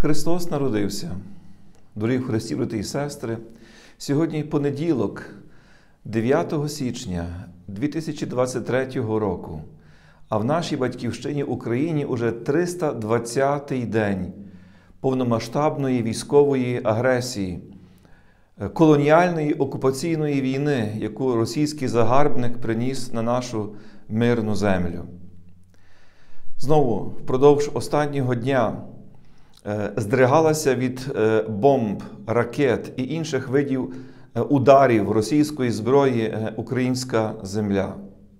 Христос народився. Дорогі в Христі, брати і сестри, сьогодні понеділок, 9 січня 2023 року, а в нашій батьківщині Україні уже 320-й день повномасштабної військової агресії, колоніальної окупаційної війни, яку російський загарбник приніс на нашу мирну землю. Знову, впродовж останнього дня здригалася від бомб, ракет і інших видів ударів російської зброї українська земля.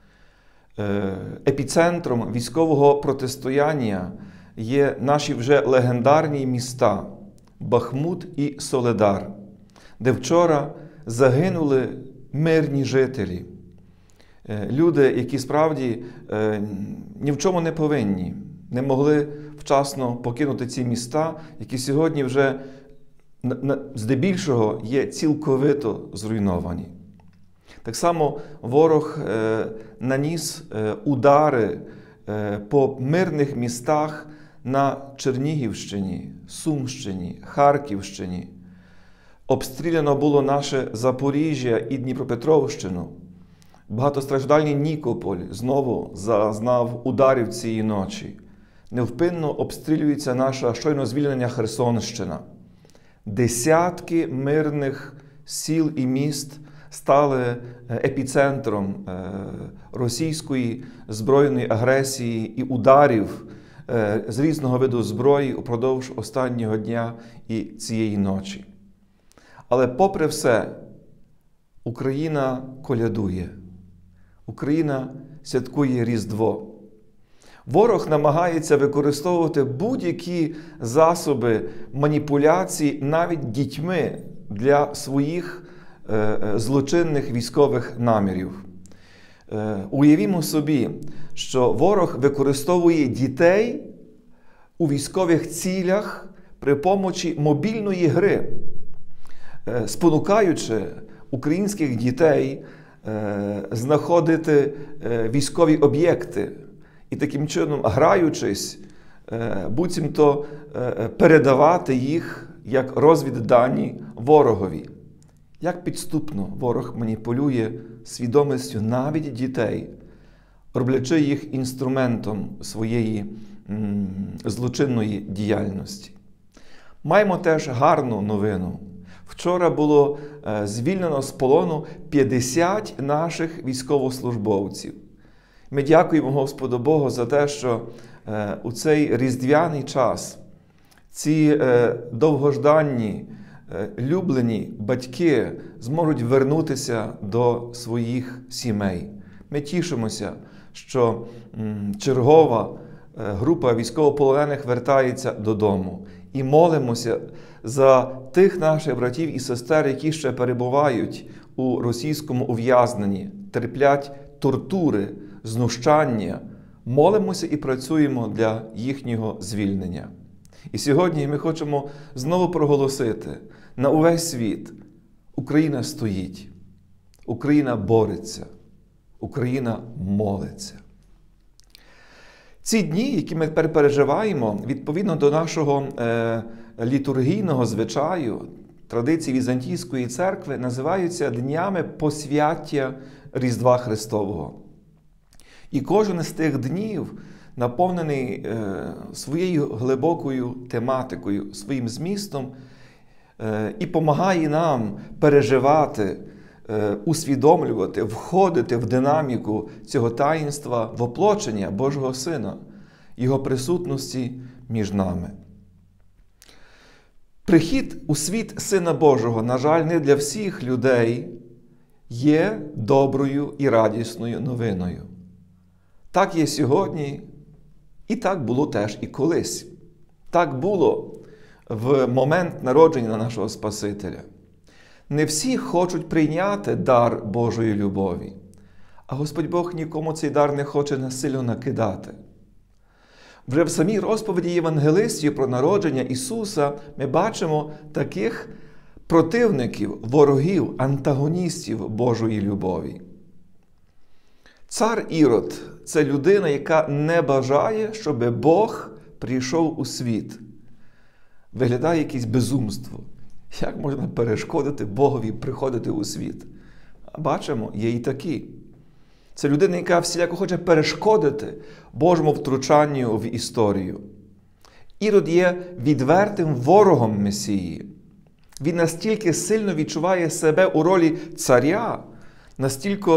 Епіцентром військового протистояння є наші вже легендарні міста Бахмут і Соледар, де вчора загинули мирні жителі. Люди, які справді ні в чому не повинні, не могли вчасно покинути ці міста, які сьогодні вже здебільшого є цілковито зруйновані. Так само ворог наніс удари по мирних містах на Чернігівщині, Сумщині, Харківщині. Обстріляно було наше Запоріжжя і Дніпропетровщину. Багатостраждальний Нікополь знову зазнав ударів цієї ночі. Невпинно обстрілюється наша щойно звільнена Херсонщина. Десятки мирних сіл і міст стали епіцентром російської збройної агресії і ударів з різного виду зброї упродовж останнього дня і цієї ночі. Але попри все, Україна колядує. Україна святкує Різдво. Ворог намагається використовувати будь-які засоби маніпуляцій навіть дітьми для своїх злочинних військових намірів. Уявімо собі, що ворог використовує дітей у військових цілях при помочі мобільної гри, спонукаючи українських дітей знаходити військові об'єкти і таким чином, граючись, буцімто передавати їх як розвіддані ворогові. Як підступно ворог маніпулює свідомістю навіть дітей, роблячи їх інструментом своєї злочинної діяльності. Маємо теж гарну новину. Вчора було звільнено з полону 50 наших військовослужбовців. Ми дякуємо Господу Богу за те, що у цей різдвяний час ці довгожданні, люблені батьки зможуть вернутися до своїх сімей. Ми тішимося, що чергова група військовополонених вертається додому. І молимося за тих наших братів і сестер, які ще перебувають у російському ув'язненні, терплять тортури, знущання. Молимося і працюємо для їхнього звільнення. І сьогодні ми хочемо знову проголосити на увесь світ: Україна стоїть, Україна бореться, Україна молиться. Ці дні, які ми тепер переживаємо, відповідно до нашого літургійного звичаю, традиції Візантійської церкви, називаються днями посвяття Різдва Христового. І кожен з тих днів наповнений своєю глибокою тематикою, своїм змістом і допомагає нам переживати, усвідомлювати, входити в динаміку цього таїнства воплочення Божого Сина, Його присутності між нами. Прихід у світ Сина Божого, на жаль, не для всіх людей є доброю і радісною новиною. Так є сьогодні, і так було теж і колись. Так було в момент народження нашого Спасителя. Не всі хочуть прийняти дар Божої любові, а Господь Бог нікому цей дар не хоче насильно накидати. Вже в самій розповіді євангелистів про народження Ісуса ми бачимо таких противників, ворогів, антагоністів Божої любові. Цар Ірод – це людина, яка не бажає, щоб Бог прийшов у світ. виглядає якесь безумство. Як можна перешкодити Богові приходити у світ? Бачимо, є і такі. Це людина, яка всіляко хоче перешкодити Божому втручанню в історію. Ірод є відвертим ворогом Месії. Він настільки сильно відчуває себе у ролі царя, настільки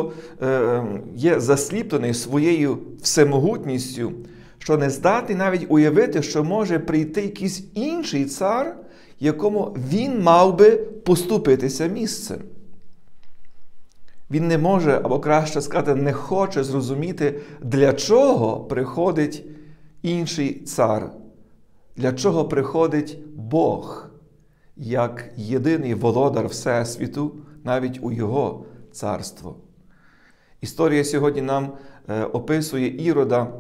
є засліплений своєю всемогутністю, що не здатний навіть уявити, що може прийти якийсь інший цар, якому він мав би поступитися місцем. Він не може, або краще сказати, не хоче зрозуміти, для чого приходить інший цар, для чого приходить Бог, як єдиний володар Всесвіту, навіть у Його царство. Історія сьогодні нам описує Ірода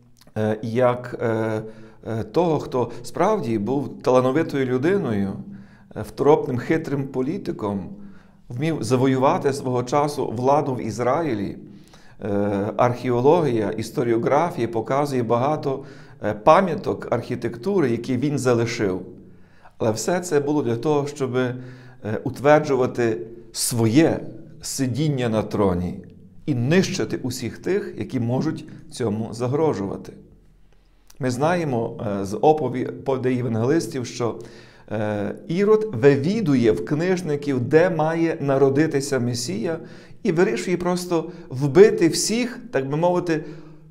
як того, хто справді був талановитою людиною, второпним хитрим політиком, вмів завоювати свого часу владу в Ізраїлі. Археологія, історіографія показує багато пам'яток архітектури, які він залишив. Але все це було для того, щоб утверджувати своє сидіння на троні і нищити усіх тих, які можуть цьому загрожувати. Ми знаємо з оповідей євангелистів, що Ірод вивідує в книжників, де має народитися Месія, і вирішує просто вбити всіх, так би мовити,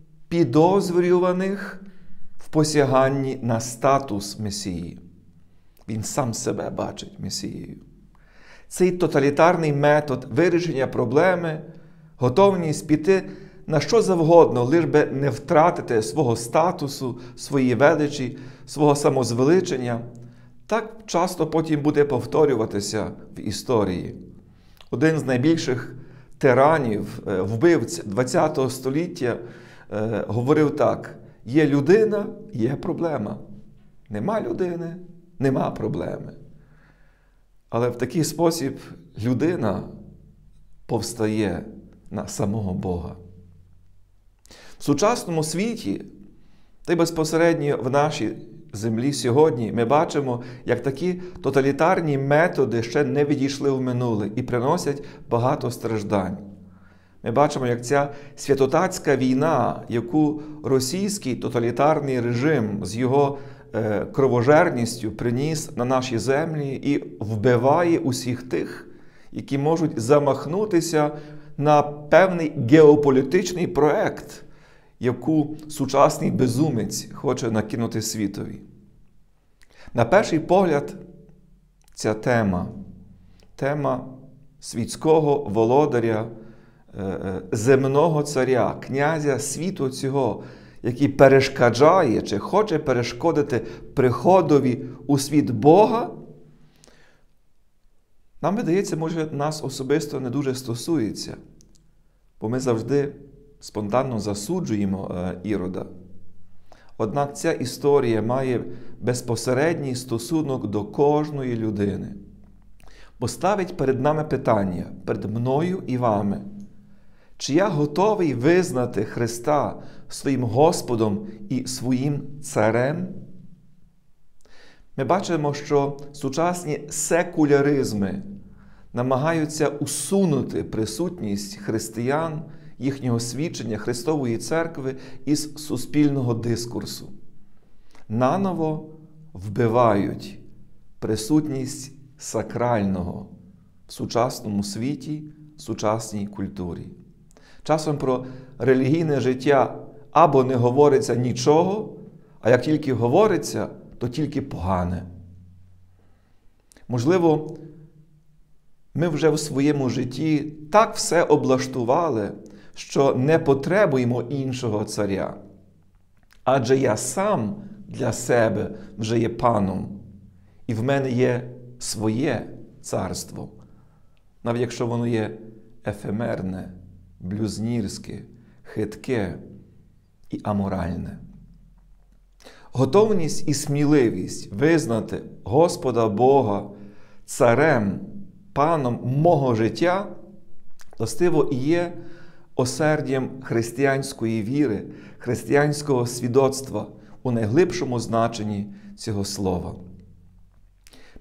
підозрюваних в посяганні на статус Месії. Він сам себе бачить Месією. Цей тоталітарний метод вирішення проблеми, готовність піти на що завгодно, лиш би не втратити свого статусу, своєї величі, свого самозвеличення, так часто потім буде повторюватися в історії. Один з найбільших тиранів, вбивць ХХ століття говорив так: є людина, є проблема. Нема людини, нема проблеми. Але в такий спосіб людина повстає на самого Бога. В сучасному світі, та й безпосередньо в нашій землі сьогодні, ми бачимо, як такі тоталітарні методи ще не відійшли в минуле і приносять багато страждань. Ми бачимо, як ця святотатська війна, яку російський тоталітарний режим з його кровожерністю приніс на наші землі і вбиває усіх тих, які можуть замахнутися на певний геополітичний проект, яку сучасний безумець хоче накинути світові. На перший погляд, ця тема світського володаря, земного царя, князя світу цього, який перешкоджає чи хоче перешкодити приходові у світ Бога, нам видається, може, нас особисто не дуже стосується, бо ми завжди спонтанно засуджуємо Ірода. Однак ця історія має безпосередній стосунок до кожної людини. Бо ставить перед нами питання, перед мною і вами: чи я готовий визнати Христа своїм Господом і своїм царем? Ми бачимо, що сучасні секуляризми намагаються усунути присутність християн, їхнього свідчення Христової Церкви із суспільного дискурсу. Наново вбивають присутність сакрального в сучасному світі, в сучасній культурі. Часом про релігійне життя або не говориться нічого, а як тільки говориться, то тільки погане. Можливо, ми вже в своєму житті так все облаштували, що не потребуємо іншого царя. Адже я сам для себе вже є паном, і в мене є своє царство, навіть якщо воно є ефемерне, блюзнірське, хитке і аморальне. Готовність і сміливість визнати Господа Бога царем, паном мого життя, властиво і є осердям християнської віри, християнського свідоцтва у найглибшому значенні цього слова.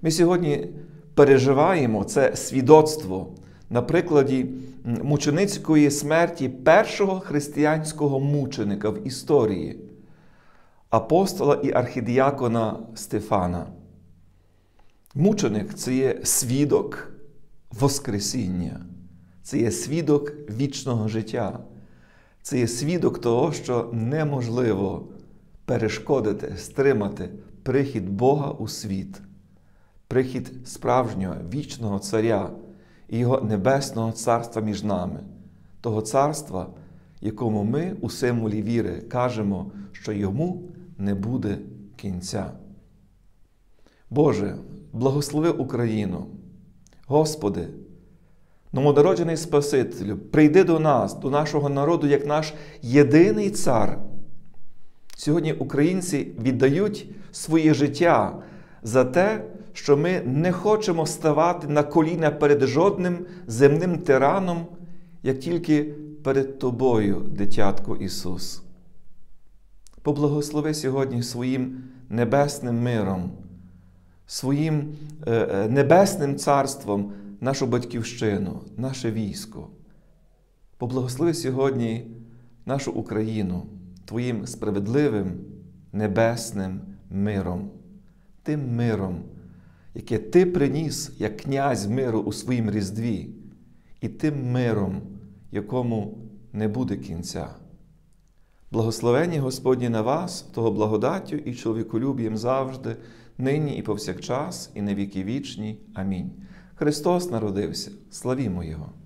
Ми сьогодні переживаємо це свідоцтво на прикладі мученицької смерті першого християнського мученика в історії – апостола і архідіакона Стефана. Мученик – це є свідок Воскресіння, це є свідок вічного життя, це є свідок того, що неможливо перешкодити, стримати прихід Бога у світ, прихід справжнього вічного царя і Його небесного царства між нами, того царства, якому ми у символі віри кажемо, що йому не буде кінця. Боже, благослови Україну. Господи, новонароджений Спасителю, прийди до нас, до нашого народу, як наш єдиний цар. Сьогодні українці віддають своє життя за те, що ми не хочемо ставати на коліна перед жодним земним тираном, як тільки перед Тобою, дитятко Ісус. Поблагослови сьогодні своїм небесним миром, своїм небесним царством нашу батьківщину, наше військо. Поблагослови сьогодні нашу Україну Твоїм справедливим небесним миром, тим миром, яке Ти приніс як князь миру у своїм різдві, і тим миром, якому не буде кінця. Благословення Господні на вас, того благодаттю і чоловіколюбієм завжди, нині і повсякчас, і на віки вічні. Амінь. Христос народився. Славімо Його!